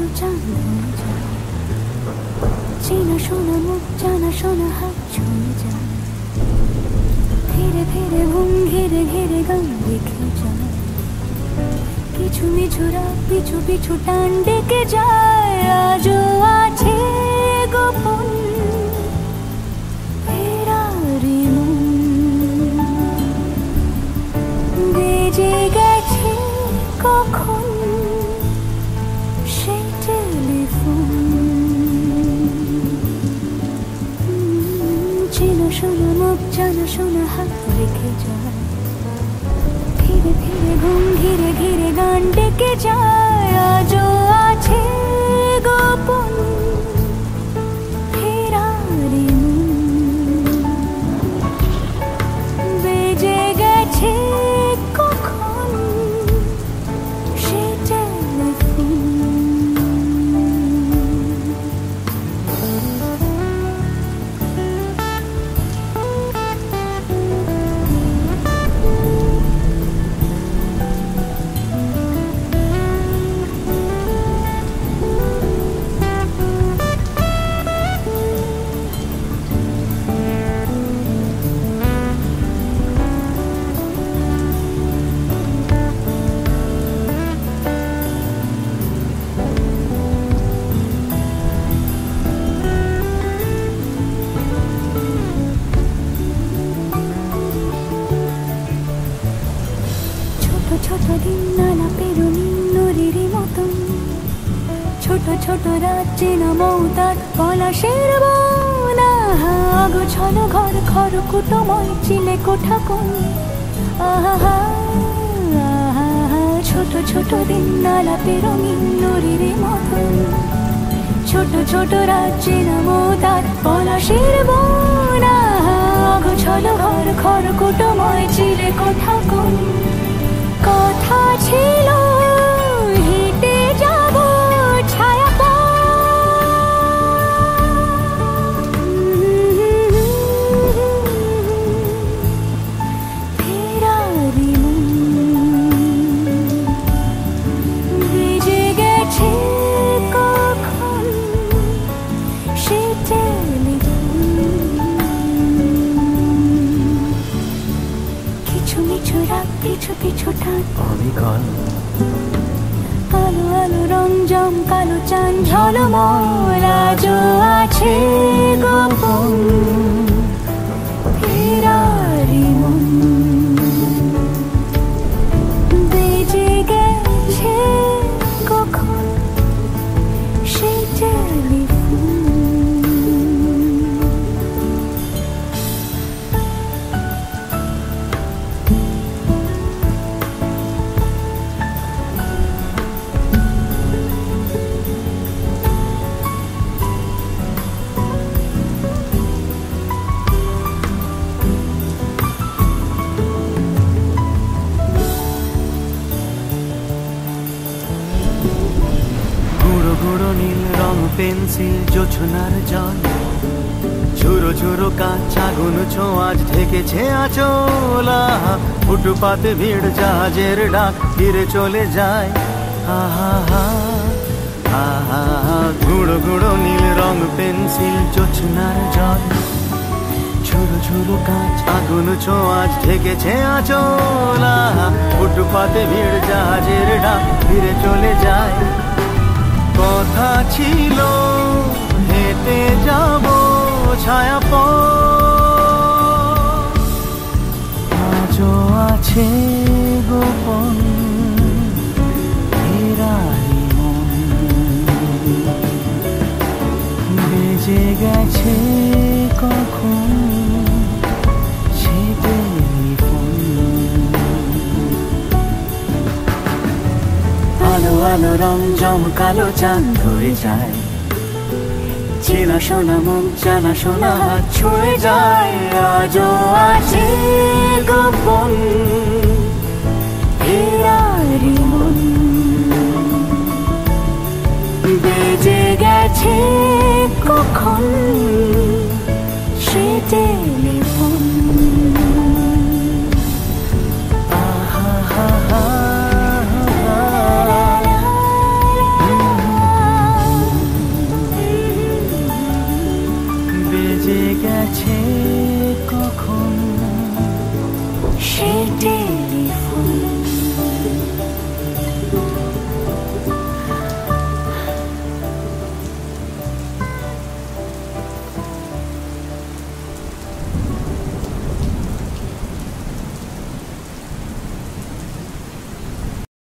কালো চাঁদ হয়ে যায়, চেনা শোনা মুখ জানা শোনা হাত ছুঁয়ে যায়, ধীরে ধীরে ঘুম ঘিরে ঘিরে গান লিখে যায়, কিছু মিছু রাত পিছু পিছু টান ডেকে যায়। আজও আছে গোপন ফেরারি মন, বেজে গেছে কখন সেই টেলিফোন, চেনা শোনা মুখ জানা শোনা হাত রেখে যায়, ধীরে ধীরে ঘুম ঘিরে ঘিরে গান ডেকে যায়। আজও আছে গোপন ফেরারি মন, বেজে গেছে কখন সে টেলিফোন। ছোট দিন নানা পেরুনি নুরির মতন, ছোট ছোট রাত চেনা মৌতার পলাশের বনা, গোছানো ঘর খড়কুটোময় চিলে কোঠা কোন, আহা ছোট ছোট দিন নানা পেরুনি নুরির মতন, ছোট ছোট রাত চেনা মৌতার পলাশের বনা, গোছানো ঘর খড়কুটোময় চিলে কোঠা কোন, কথা ছিল হেঁটে যাব ছায়া ফেরারি মন, বেজে গেছে কখন সে টেলিফোন, কিছু মিছু রাত পিছু পিছু টান অবিকল আলো আলো রং জম কালো চাঁদ ঝলমল। আজও আছে গোপন ফেরারি মন, বেজে গেছে কখন সেই টেলিফোন। গুঁড়ো নীল রং পেন্সিল জোছনার জল, ঝুরো ঝুরো কাঁচ আগুন ছোঁয়াজ ঢেকেছে আচলা, ফুটপাতে ভিড় জাহাজের ডাক ফিরে চলে যায়, আহা আহা গুঁড়ো গুঁড়ো নীল রং পেন্সিল জোছনার জল, ঝুরো ঝুরো কাঁচ আগুন ছোঁয়াজ ঢেকেছে আচলা, ফুটপাতে ভিড় জাহাজের ডাক ফিরে চলে যায়, কথা ছিল হেঁটে যাব ছায়া আজও আছে গোপন ফেরারি মন, বেজে গেছে কখন সে টেলিফোন, আলো আলো রং জম কালো চাঁদ হয়ে যায়, চেনা শোনা মুখ জানা শোনা হাত ছুঁয়ে যায়। আজও আছে গোপন